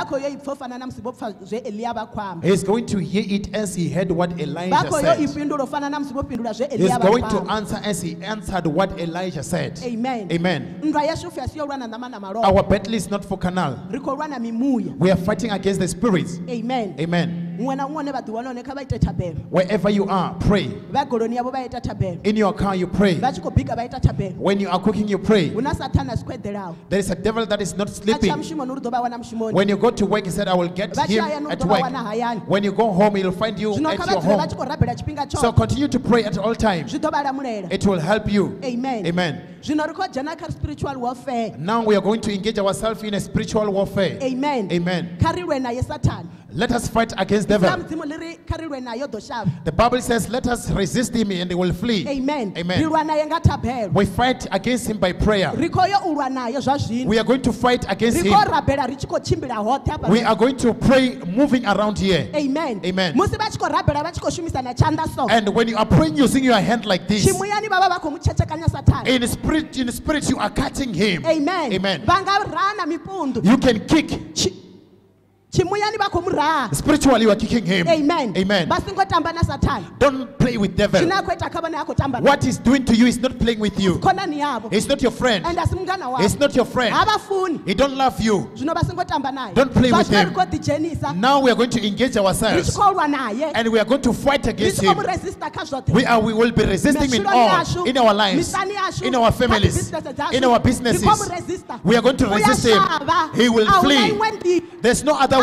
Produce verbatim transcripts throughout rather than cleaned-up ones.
He's going to hear it as he heard what Elijah said. He's going to answer as he answered what Elijah said. Amen. Amen. Our battle is not for carnal. We are fighting against the spirits. Amen. Amen. Wherever you are, pray. In your car, you pray. When you are cooking, you pray. There is a devil that is not sleeping. When you go to work, he said, I will get him at work. When you go home, he'll find you at your home. So continue to pray at all times. It will help you. Amen. Amen. Now we are going to engage ourselves in a spiritual warfare. Amen. Amen. Let us fight against the devil. The Bible says, let us resist him and he will flee. Amen. Amen. We fight against him by prayer. We are going to fight against him. We are going to pray moving around here. Amen. Amen. And when you are praying using your hand like this, in spirit, in spirit you are cutting him. Amen. Amen. You can kick. Spiritually you are kicking him. Amen. Amen. Don't play with devil. What he's doing to you is not playing with you. He's not your friend. He's not your friend. He don't love you. Don't play with him. Now we are going to engage ourselves and we are going to fight against him. We are we will be resisting in all in our lives, in our families, in our businesses. We are going to resist him. He will flee. There's no other way.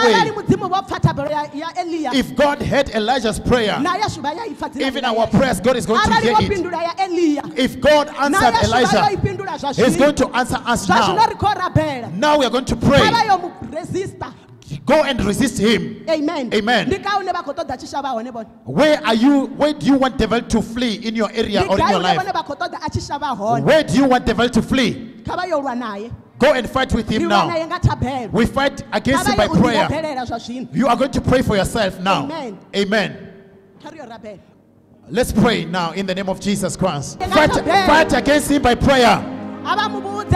If God heard Elijah's prayer, even our prayers, God is going to hear it. If God answered Elijah, He's going to answer us now. Now we are going to pray. Go and resist him. Amen. Amen. Where are you? Where do you want devil to flee in your area or in your life? Where do you want devil to flee? Go and fight with him now. We fight against him by prayer. You are going to pray for yourself now. Amen. Amen. Let's pray now in the name of Jesus Christ. Fight, fight against him by prayer. Tell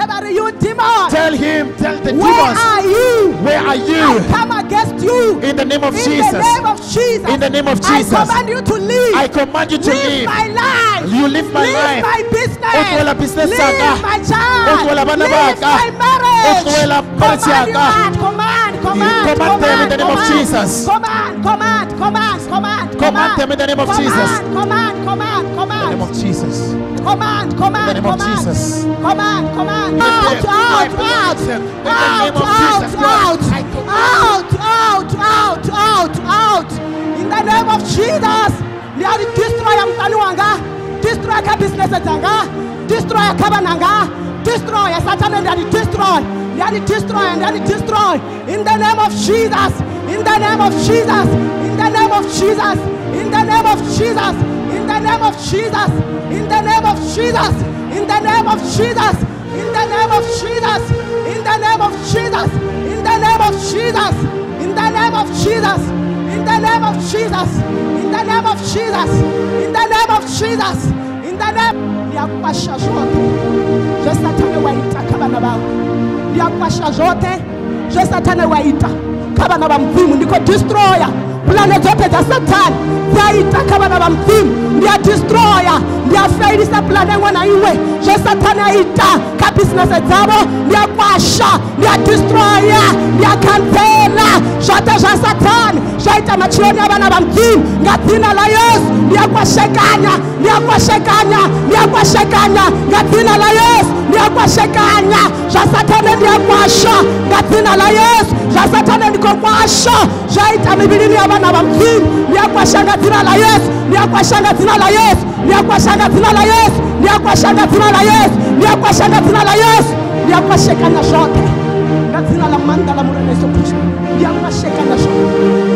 him, tell the Where demons, are you? where are you? I come against you. In the name of In Jesus. the name of Jesus. In the name of Jesus. I command you to leave. I command you to Leave leave. my life. You live my Leave life. my business. Utwala business Leave yaka. my child. Utwala bana Leave baka. my marriage. Utwala marriage Command, yaka. command, command, You command them in the name of command, Jesus. Command, command, command, command, Command them in the name of Jesus. Command, command, command, In the name of Jesus. command, command, In the name of command, Jesus. command, command, out, In the out, name out, of Jesus. In the out, name of out, Jesus. out, I command. out, out, out, out, out. In the name of Jesus, Lord, destroy mtani wanga, destroy ka business zanga, destroy ka bananga, destroy Satan and Lord, destroy, Lord, destroy and Lord, destroy. In the name of Jesus, in the name of Jesus, in the name of Jesus, in the name of Jesus, in the name of Jesus, in the name of Jesus, in the name of Jesus, in the name of Jesus, in the name of Jesus, in the name of Jesus, in the name of Jesus, in the name of Jesus, in the name of Jesus, in the name of Jesus, in the name ya kwasha zote. Je satana waita kabana ba. Ya kwasha zote. Je satana waita kabana ba mzimu ndiko destroyer. Planet zote za Satan zaita kabana ba mzimu ndia destroyer ndia failisa planet ngwana iwe. Je satana ita ka business zabo ndia kwasha ndia destroyer ndia cancela zote za Satan zaita machoni abana ba mzimu ngatina la Yesu ndia kwashekanya ndia kwashekanya ndia kwashekanya ngatina la Yesu ndia kwashekanya za Satan ndia kwasha ngatina la Yesu za Satan ndiko kwasha zaita mibili abana ba mzimu ndia kwasha ngatina la Yesu ndia kwasha ngatina la Yesu ndia kwasha ngatina la Yesu ndia kwasha ngatina la Yesu ndia kwasha ngatina la Yesu ndia kwashekanya zote ngatina la manda la Yesu Kristo ndia kwashekanya zote.